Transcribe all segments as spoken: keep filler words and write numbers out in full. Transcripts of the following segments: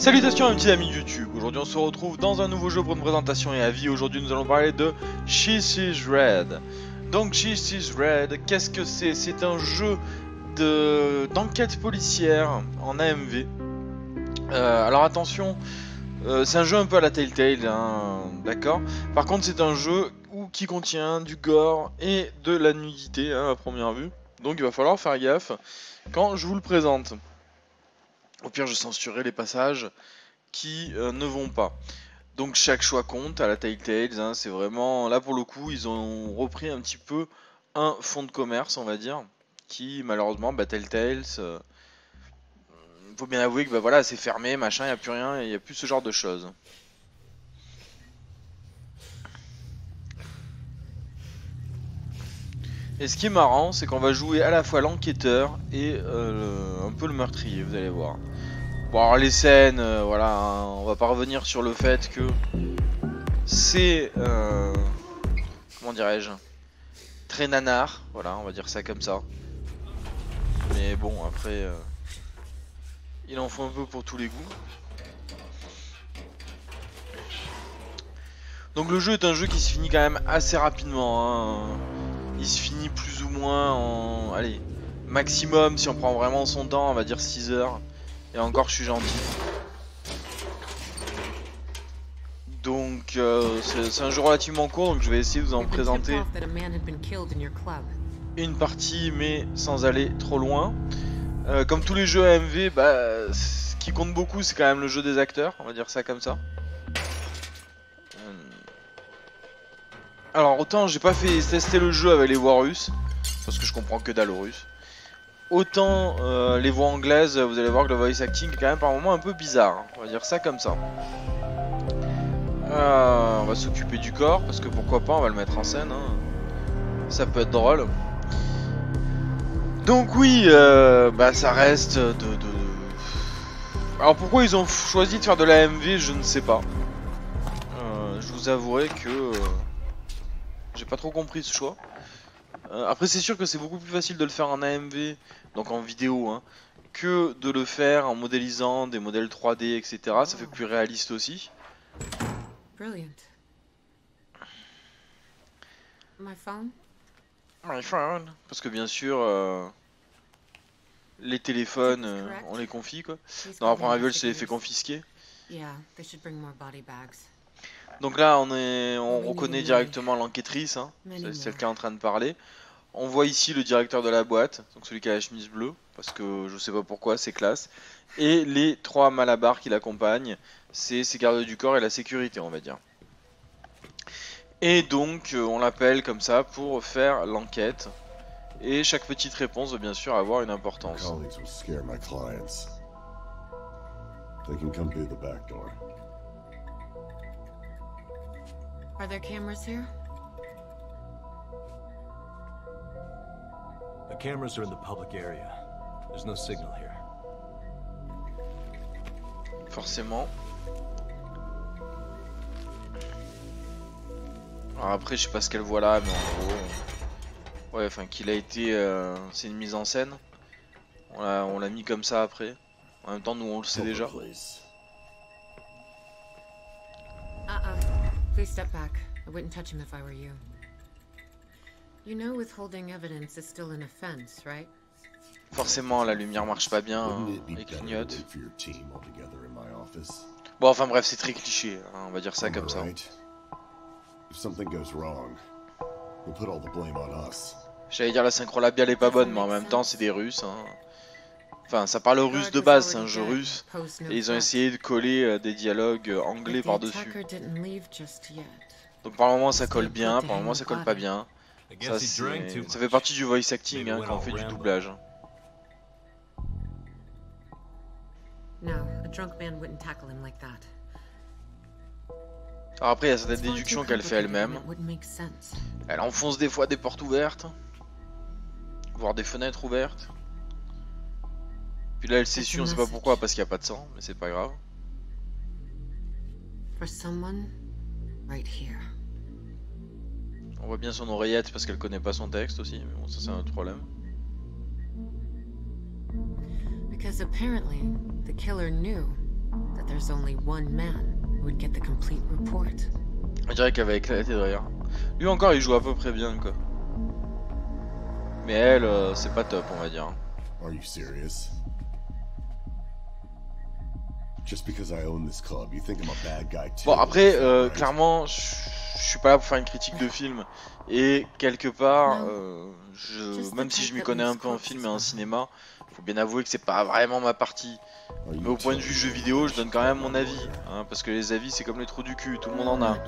Salutations mes petits amis de YouTube, aujourd'hui on se retrouve dans un nouveau jeu pour une présentation et avis. Aujourd'hui nous allons parler de This Is Red. Donc This Is Red, qu'est-ce que c'est? C'est un jeu de d'enquête policière en A M V. Euh, alors attention, euh, c'est un jeu un peu à la Telltale, hein, d'accord. Par contre c'est un jeu où, qui contient du gore et de la nudité hein, à première vue. Donc il va falloir faire gaffe quand je vous le présente. Au pire, je censurerai les passages qui euh, ne vont pas. Donc chaque choix compte à la Telltale, hein, c'est vraiment... Là pour le coup, ils ont repris un petit peu un fonds de commerce, on va dire, qui malheureusement, bah, Telltale, euh, faut bien avouer que bah, voilà, c'est fermé, machin, il n'y a plus rien, il n'y a plus ce genre de choses. Et ce qui est marrant, c'est qu'on va jouer à la fois l'enquêteur et euh, un peu le meurtrier, vous allez voir. Bon alors les scènes, euh, voilà, hein, on va pas revenir sur le fait que c'est, euh, comment dirais-je, très nanar, voilà, on va dire ça comme ça. Mais bon, après, euh, il en faut un peu pour tous les goûts. Donc le jeu est un jeu qui se finit quand même assez rapidement, hein. Il se finit plus ou moins en, allez, maximum si on prend vraiment son temps, on va dire six heures. Et encore je suis gentil. Donc euh, c'est un jeu relativement court, donc je vais essayer de vous en présenter une partie mais sans aller trop loin. Euh, comme tous les jeux A M V, bah, ce qui compte beaucoup c'est quand même le jeu des acteurs, on va dire ça comme ça. Alors autant j'ai pas fait tester le jeu avec les voix russes, parce que je comprends que dalle au russe. Autant euh, les voix anglaises, vous allez voir que le voice acting est quand même par moments un peu bizarre, on va dire ça comme ça. Euh, on va s'occuper du corps, parce que pourquoi pas, on va le mettre en scène, hein. Ça peut être drôle. Donc oui, euh, bah ça reste de, de... Alors pourquoi ils ont choisi de faire de l'A M V, je ne sais pas. Euh, je vous avouerai que euh, j'ai pas trop compris ce choix. Euh, après c'est sûr que c'est beaucoup plus facile de le faire en A M V, donc en vidéo, hein, que de le faire en modélisant des modèles trois D, et cetera. Ça fait plus réaliste aussi. Brilliant. My phone? My phone. Parce que bien sûr, euh, les téléphones, euh, on les confie quoi. Dans la première gueule, c'est les fait confisquer. Yeah, they should bring more body bags. Donc là, on est, on reconnaît directement l'enquêtrice, hein, c'est celle qui est en train de parler. On voit ici le directeur de la boîte, donc celui qui a la chemise bleue, parce que je sais pas pourquoi, c'est classe. Et les trois malabars qui l'accompagnent, c'est ses gardes du corps et la sécurité, on va dire. Et donc, on l'appelle comme ça pour faire l'enquête. Et chaque petite réponse doit bien sûr avoir une importance. Are there cameras here? The cameras are in the public area. There's no signal here. Forcément. Alors après, je sais pas ce qu'elle voit là, mais en gros, ouais, enfin qu'il a été, euh, c'est une mise en scène. On l'a, on l'a mis comme ça après. En même temps, nous on le sait déjà. Uh-uh. Please step back. I wouldn't touch him if I were you. You know withholding evidence is still an offense, right? Forcément, la lumière marche pas bien, hein, elle clignote. Bon, enfin bref, c'est très cliché, hein, on va dire ça comme ça. J'allais dire la synchro labiale est pas bonne, mais en même temps, c'est des Russes. Hein. Enfin, ça parle russe de base, c'est un jeu russe. Et ils ont essayé de coller euh, des dialogues euh, anglais par-dessus. Donc par moment ça colle bien, par moment ça colle pas bien. Ça, ça fait partie du voice acting hein, quand on fait du doublage. Alors après il y a certaines déductions qu'elle fait elle-même. Elle enfonce des fois des portes ouvertes, voire des fenêtres ouvertes. Puis là elle s'essuie, on sait pas pourquoi, parce qu'il n'y a pas de sang, mais c'est pas grave. On voit bien son oreillette parce qu'elle connaît pas son texte aussi, mais bon ça c'est un autre problème. Because apparently the killer knew that there's only one man who would get the complete report. On dirait qu'elle va éclater de rire. Lui encore il joue à peu près bien quoi. Mais elle, euh, c'est pas top on va dire. Are you serious? Just because I own this club, you think I'm a bad guy too? Bon après, euh, clairement, je suis pas là pour faire une critique de film. Et quelque part, euh, je, même si je m'y connais un peu en film et en cinéma, faut bien avouer que c'est pas vraiment ma partie. Mais au point de vue jeu vidéo, je donne quand même mon avis. Hein, parce que les avis c'est comme les trous du cul, tout le monde en a.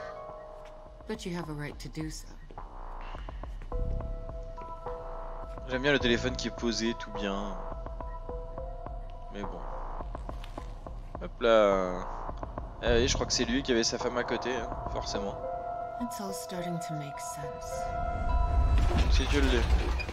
J'aime bien le téléphone qui est posé, tout bien. Mais bon. Hop là. Ah oui, je crois que c'est lui qui avait sa femme à côté, hein, forcément. Si tu le dis.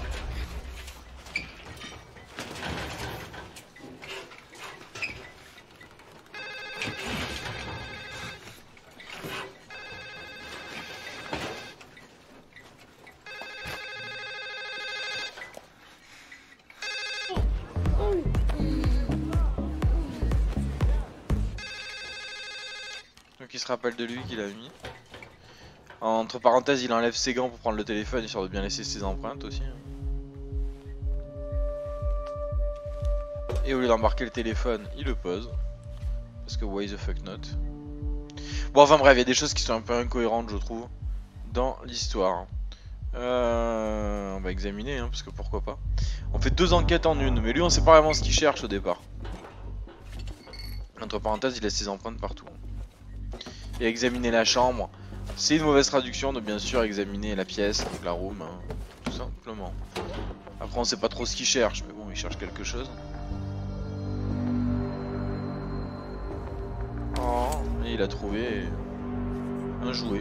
Donc il se rappelle de lui qu'il a mis. Entre parenthèses, il enlève ses gants pour prendre le téléphone, histoire de bien laisser ses empreintes aussi. Et au lieu d'embarquer le téléphone, il le pose. Parce que why the fuck not. Bon enfin bref, il y a des choses qui sont un peu incohérentes je trouve dans l'histoire. Euh, on va examiner, hein, parce que pourquoi pas. On fait deux enquêtes en une, mais lui on sait pas vraiment ce qu'il cherche au départ. Entre parenthèses, il laisse ses empreintes partout. Et examiner la chambre, c'est une mauvaise traduction de bien sûr examiner la pièce, donc la room, hein, tout simplement. Après on sait pas trop ce qu'il cherche, mais bon il cherche quelque chose. Oh, et il a trouvé un jouet.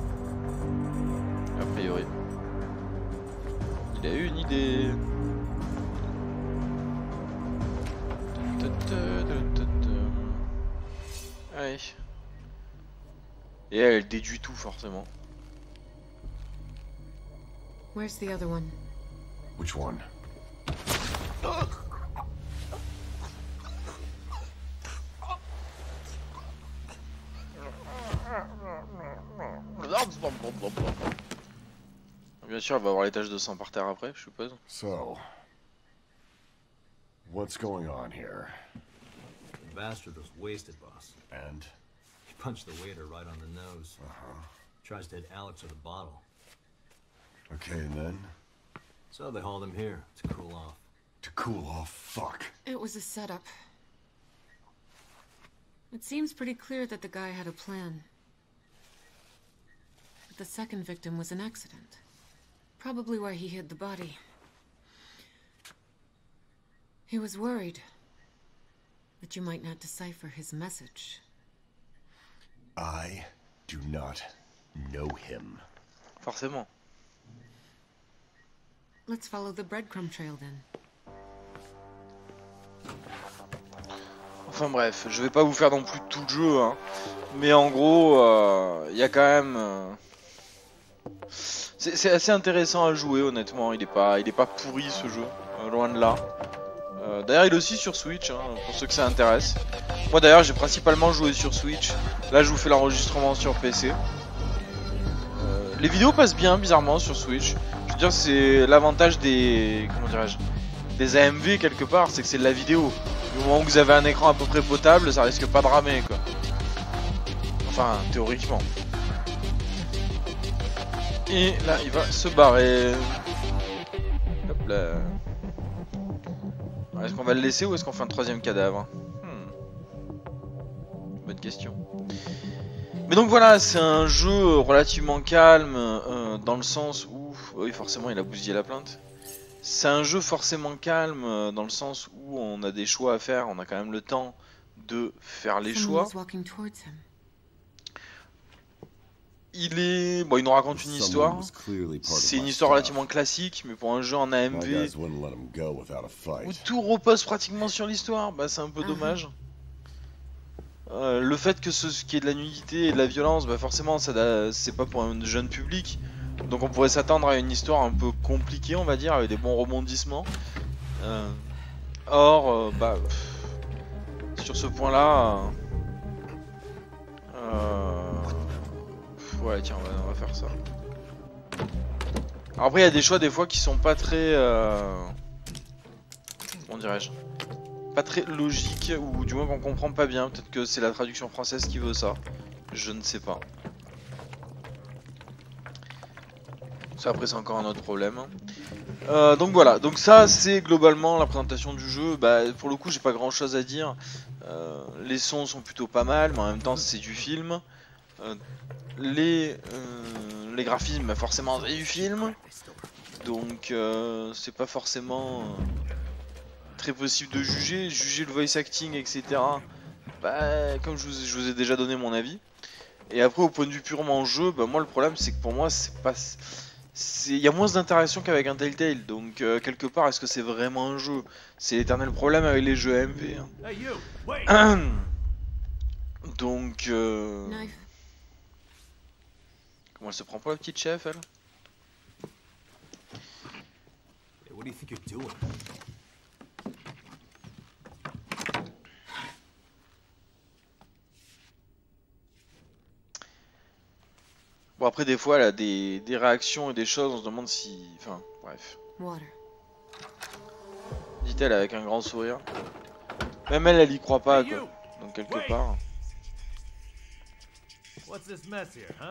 A priori. Il a eu une idée. Allez. Et elle, elle déduit tout forcément. Where's the other one? Which one? Bien sûr, elle va avoir les taches de sang par terre après, je suppose. So, what's going on here? The bastard was wasted, boss. And? He punched the waiter right on the nose. Uh-huh. Tries to hit Alex with a bottle. Okay, and then? So they hauled him here to cool off. To cool off? Fuck. It was a setup. It seems pretty clear that the guy had a plan. But the second victim was an accident. Probably why he hid the body. He was worried that you might not decipher his message. I do not know him. Forcément. Let's follow the breadcrumb trail then. Enfin bref, je vais pas vous faire non plus tout le jeu, hein. Mais en gros, il euh, y a quand même... Euh... C'est assez intéressant à jouer honnêtement, il est pas, il est pas pourri ce jeu, euh, loin de là. Euh, d'ailleurs il est aussi sur Switch, hein, pour ceux que ça intéresse. Moi d'ailleurs j'ai principalement joué sur Switch, là je vous fais l'enregistrement sur P C. Euh, les vidéos passent bien bizarrement sur Switch, je veux dire c'est l'avantage des... comment dirais-je, des A M V quelque part, c'est que c'est de la vidéo. Du moment où vous avez un écran à peu près potable, ça risque pas de ramer quoi. Enfin théoriquement. Et là, il va se barrer. Hop là. Est-ce qu'on va le laisser ou est-ce qu'on fait un troisième cadavre? hmm. Bonne question. Mais donc voilà, c'est un jeu relativement calme, euh, dans le sens où... Oui, forcément, il a bousillé la plainte. C'est un jeu forcément calme, euh, dans le sens où on a des choix à faire, on a quand même le temps de faire les choix. Il est... Bon, il nous raconte une histoire. C'est une histoire relativement classique, mais pour un jeu en A M V où tout repose pratiquement sur l'histoire, bah c'est un peu dommage. Euh, le fait que ce qui est de la nudité et de la violence, bah forcément, c'est pas pour un jeune public. Donc on pourrait s'attendre à une histoire un peu compliquée, on va dire, avec des bons rebondissements. Euh... Or, euh, bah... Pff... sur ce point-là. Euh... Ouais, tiens, on va, on va faire ça. Alors après, il y a des choix des fois qui sont pas très... Euh... Comment dirais-je? Pas très logiques, ou du moins qu'on comprend pas bien. Peut-être que c'est la traduction française qui veut ça. Je ne sais pas. Ça après c'est encore un autre problème. Euh, donc voilà, donc ça c'est globalement la présentation du jeu. Bah, pour le coup j'ai pas grand chose à dire. Euh, les sons sont plutôt pas mal, mais en même temps c'est du film. Euh, les, euh, les graphismes, bah, forcément c'est du film. Donc euh, c'est pas forcément euh, très possible de juger. Juger le voice acting, et cetera. Bah, comme je vous, je vous ai déjà donné mon avis. Et après au point de vue purement jeu, bah, moi le problème c'est que pour moi c'est pas... Il y a moins d'interaction qu'avec un Telltale, donc euh, quelque part, est-ce que c'est vraiment un jeu? C'est l'éternel problème avec les jeux A M V. Hein. Donc... Euh... Comment elle se prend pas la petite chef, elle? What do you think you're doing? Bon après des fois elle a des, des réactions et des choses, on se demande si... Enfin bref. Dit-elle avec un grand sourire. Même elle, elle y croit pas quoi. Donc quelque part... What's this mess here, huh?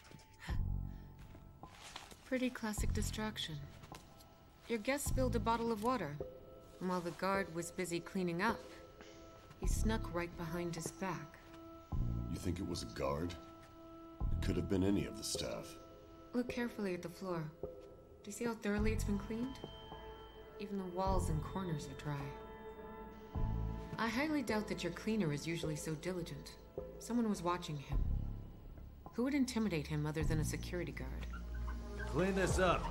Pretty classic distraction. Your guest spilled a bottle of water. And while the guard was busy cleaning up, he snuck right behind his back. You think it was a guard? It could have been any of the staff. Look carefully at the floor. Do you see how thoroughly it's been cleaned? Even the walls and corners are dry. I highly doubt that your cleaner is usually so diligent. Someone was watching him. Who would intimidate him other than a security guard? Clean this up.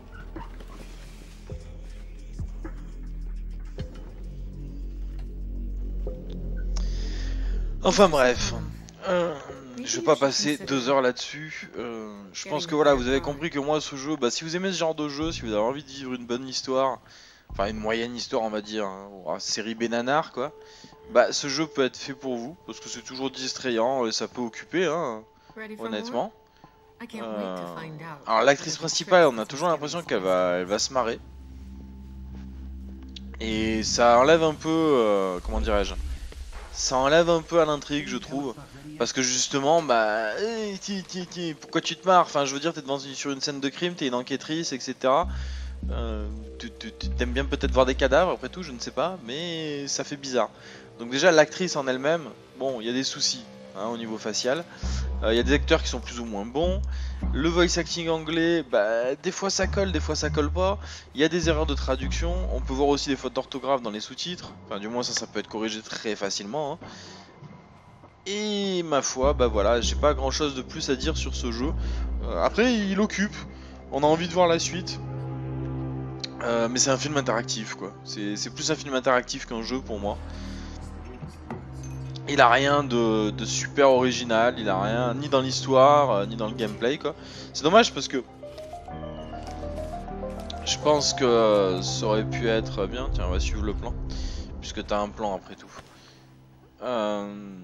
Enfin bref. Euh... Je vais pas passer deux heures là-dessus. Euh, je pense que voilà, vous avez compris que moi, ce jeu, bah, si vous aimez ce genre de jeu, si vous avez envie de vivre une bonne histoire, enfin une moyenne histoire, on va dire, hein, ou série Bénanar, quoi, bah ce jeu peut être fait pour vous, parce que c'est toujours distrayant et ça peut occuper, hein, honnêtement. Euh... Alors l'actrice principale, on a toujours l'impression qu'elle va, elle va se marrer. Et ça enlève un peu, euh, comment dirais-je, ça enlève un peu à l'intrigue, je trouve. Parce que justement, bah, hey, ti, ti, ti, pourquoi tu te marres? Enfin, je veux dire, t'es devant une, sur une scène de crime, t'es une enquêtrice, et cetera. Euh, tu t'aimes bien peut-être voir des cadavres, après tout, je ne sais pas, mais ça fait bizarre. Donc déjà, l'actrice en elle-même, bon, il y a des soucis hein, au niveau facial. Il euh, y a des acteurs qui sont plus ou moins bons. Le voice acting anglais, bah, des fois ça colle, des fois ça colle pas. Il y a des erreurs de traduction. On peut voir aussi des fautes d'orthographe dans les sous-titres. Enfin, du moins ça, ça peut être corrigé très facilement. Hein. Et ma foi, bah voilà, j'ai pas grand chose de plus à dire sur ce jeu. Euh, après, il occupe, on a envie de voir la suite. Euh, mais c'est un film interactif quoi. C'est plus un film interactif qu'un jeu pour moi. Il a rien de, de super original, il a rien ni dans l'histoire, euh, ni dans le gameplay quoi. C'est dommage parce que je pense que euh, ça aurait pu être bien. Tiens, on va suivre le plan, puisque t'as un plan après tout. Euh...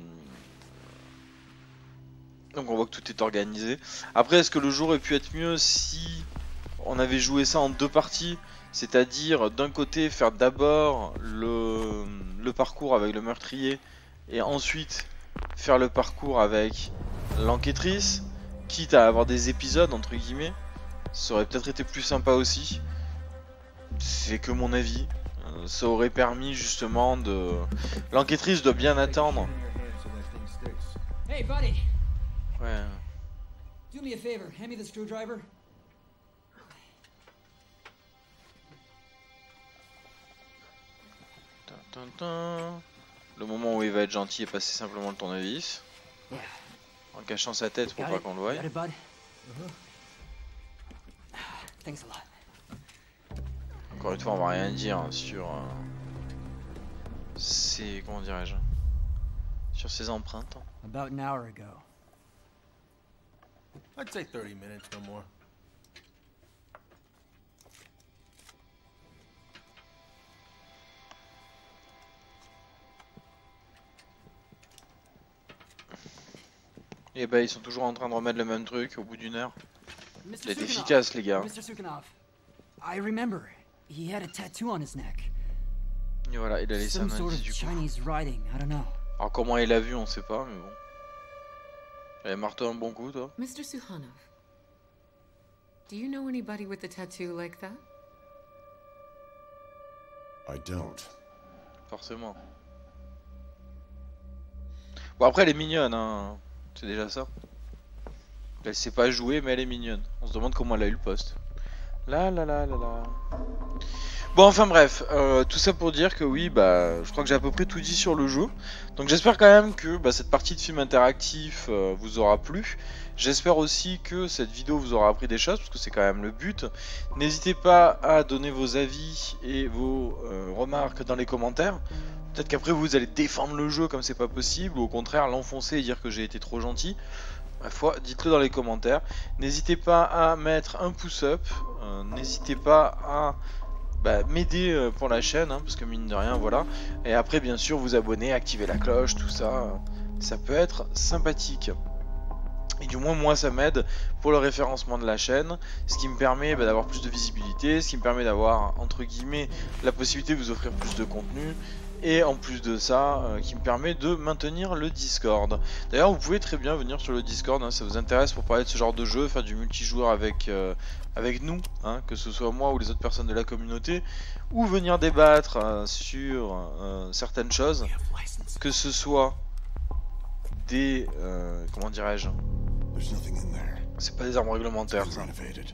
Donc on voit que tout est organisé. Après, est-ce que le jeu aurait pu être mieux si on avait joué ça en deux parties? C'est-à-dire d'un côté faire d'abord le, le parcours avec le meurtrier et ensuite faire le parcours avec l'enquêtrice, quitte à avoir des épisodes entre guillemets. Ça aurait peut-être été plus sympa aussi. C'est que mon avis. Euh, ça aurait permis justement de... L'enquêtrice doit bien attendre. Hey buddy. Ouais. Do me a favor, hand me the screwdriver. Tum, tum, tum. Le moment où il va être gentil et passer simplement le tournevis. Yeah. En cachant sa tête pour Got pas it? qu'on le voie. Got it, bud? Uh-huh. Thanks a lot. Encore une fois, on va rien dire sur euh, ces... comment dirais-je, sur ces empreintes. About an hour ago. I'd say thirty minutes, no more. Et bah ils sont toujours en train de remettre le même truc au bout d'une heure. Mister Il est Sukhanov. efficace les gars. Mister Sukhanov. I remember. He had a tattoo on his neck. Et voilà, il a laissé Some un sort indice of du coup. Chinese writing, I don't know. Alors comment il a vu on sait pas mais bon. Il a marteau un bon coup toi. Mister Sukhanov, do you know anybody with a tattoo like that? I don't. Forcément. Bon après elle est mignonne hein. C'est déjà ça. Elle sait pas jouer mais elle est mignonne. On se demande comment elle a eu le poste. Là là là là là. Bon enfin bref, euh, tout ça pour dire que oui bah je crois que j'ai à peu près tout dit sur le jeu. Donc j'espère quand même que bah, cette partie de film interactif euh, vous aura plu. J'espère aussi que cette vidéo vous aura appris des choses parce que c'est quand même le but. N'hésitez pas à donner vos avis et vos euh, remarques dans les commentaires. Peut-être qu'après vous allez défendre le jeu comme c'est pas possible ou au contraire l'enfoncer et dire que j'ai été trop gentil. Ma foi, dites-le dans les commentaires. N'hésitez pas à mettre un pouce up. Euh, N'hésitez pas à bah, m'aider euh, pour la chaîne, hein, parce que mine de rien, voilà. Et après, bien sûr, vous abonner, activer la cloche, tout ça. Euh, ça peut être sympathique. Et du moins, moi, ça m'aide pour le référencement de la chaîne. Ce qui me permet bah, d'avoir plus de visibilité. Ce qui me permet d'avoir, entre guillemets, la possibilité de vous offrir plus de contenu. Et en plus de ça, euh, qui me permet de maintenir le Discord. D'ailleurs, vous pouvez très bien venir sur le Discord, hein, ça vous intéresse pour parler de ce genre de jeu, faire du multijoueur avec, euh, avec nous, hein, que ce soit moi ou les autres personnes de la communauté, ou venir débattre euh, sur euh, certaines choses, que ce soit des... Euh, comment dirais-je? C'est pas des armes réglementaires, ça.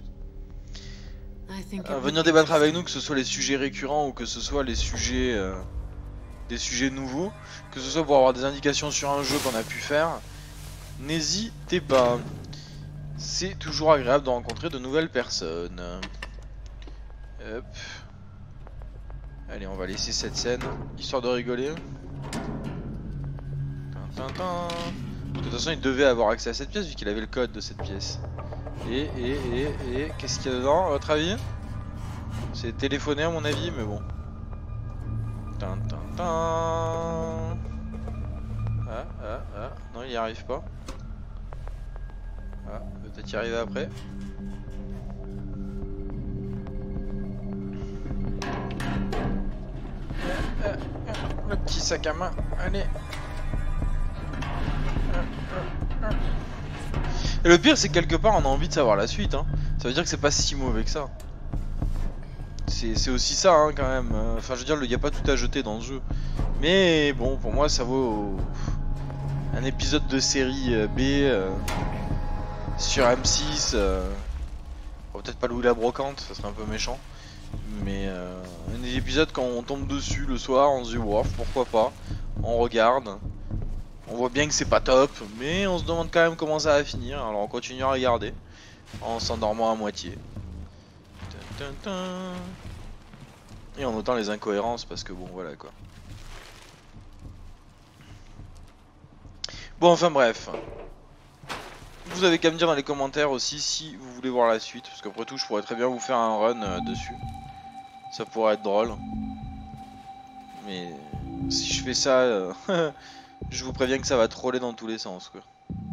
I think Euh, it venir would be débattre avec interesting. nous, que ce soit les sujets récurrents ou que ce soit les sujets... Euh, des sujets nouveaux, que ce soit pour avoir des indications sur un jeu qu'on a pu faire, n'hésitez pas. C'est toujours agréable de rencontrer de nouvelles personnes. Hop. Allez, on va laisser cette scène, histoire de rigoler. Tintin. De toute façon, il devait avoir accès à cette pièce vu qu'il avait le code de cette pièce. Et, et, et, et, qu'est-ce qu'il y a dedans, à votre avis? C'est téléphoné à mon avis, mais bon. Tin, tin, tin. Ah, ah, ah. Non, il n'y arrive pas. Ah, peut-être y arriver après. Ah, ah, ah. Le petit sac à main, allez. Ah, ah, ah. Et le pire, c'est que quelque part, on a envie de savoir la suite. Hein. Ça veut dire que c'est pas si mauvais que ça. C'est aussi ça hein, quand même, enfin je veux dire il n'y a pas tout à jeter dans ce jeu. Mais bon pour moi ça vaut un épisode de série B euh, sur M six. Euh... Oh, peut-être pas Louis la brocante, ça serait un peu méchant. Mais euh, un épisode quand on tombe dessus le soir on se dit wow, pourquoi pas. On regarde. On voit bien que c'est pas top. Mais on se demande quand même comment ça va finir. Alors on continue à regarder. En s'endormant à moitié. Et en notant les incohérences parce que bon voilà quoi. Bon enfin bref. Vous avez qu'à me dire dans les commentaires aussi si vous voulez voir la suite. Parce qu'après tout je pourrais très bien vous faire un run euh, dessus. Ça pourrait être drôle. Mais si je fais ça euh, je vous préviens que ça va troller dans tous les sens quoi.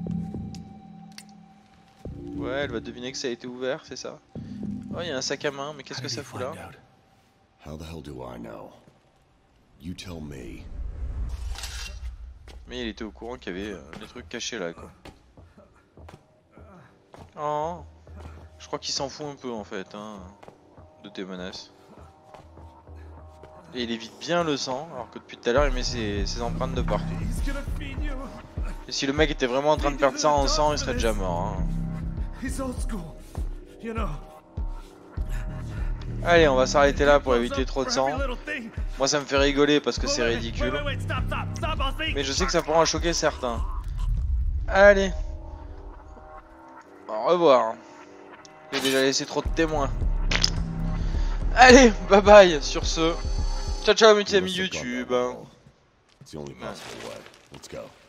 Ouais elle va deviner que ça a été ouvert c'est ça. Oh, il y a un sac à main, mais qu'est-ce que ça fout là? How the hell do I know? You tell me. Mais il était au courant qu'il y avait euh, des trucs cachés là quoi. Oh, je crois qu'il s'en fout un peu en fait hein, de tes menaces. Et il évite bien le sang, alors que depuis tout à l'heure il met ses, ses empreintes de partout. Et si le mec était vraiment en train de perdre ça en sang, il serait déjà mort. Hein. Allez, on va s'arrêter là pour éviter trop de sang. Moi ça me fait rigoler parce que c'est ridicule. Mais je sais que ça pourra choquer certains. Allez. Au revoir. J'ai déjà laissé trop de témoins. Allez, bye bye sur ce. Ciao ciao mes petits amis YouTube. It's the only possible way. Let's go.